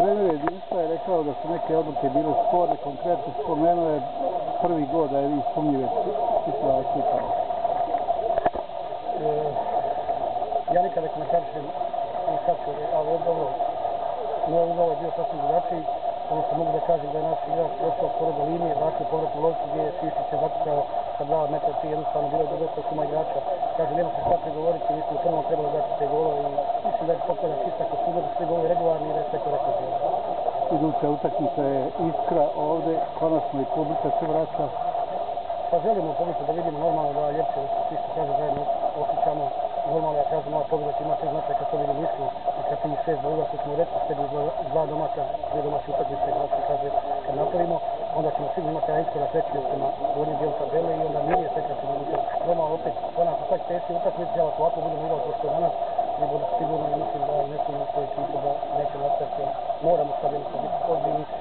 trener jedinstva je rekao da su neke odluke bile sporne, konkretno spomenuo je prvi god da je vi sumnjive situacije tamo. Ja nikad ne komentarišem i faktori, ali ovo moj ugao je bio sasvim drugačiji. Ono što mogu da kažem da je naš igrač došao skoro do linije, vratio povratnu loptu gdje je Sišić je zakucao sa 2 metra prije, jednostavno bilo je dosta suma igrača. Kaže, nema se šta pregovoriti, mi smo u prvom trebali dati te golove i mislim da je poklada čista ako su da svi golovi regularni i da je sve korektno bilo. Iduća utakmica je Iskra ovdje, konačno i publika se vraća. Pa želimo publiku da vidimo normalno da ljepše da se svi što kaže zajedno osjećamo. Normalno ja kažem, ova pobjeda će imati značaj kad pobjedi nismo i kad tih 6 boga što smo rekli sebi dva domaća, 2 domaće utakmice, kako se kaže, kad napravimo, onda ćemo sigurno imati jedan iskorak veći prema gornjem dijelu tabele i onda nije tek kad ćemo biti. Normalno opet, ponavljam, svaki teški utakmice, ali ako ovako budemo igrali kao što je danas, mi budemo sigurno i mislim da ne smijemo svoju ekipu da neće nastaviti. Moramo sad jednostavno biti ozbiljni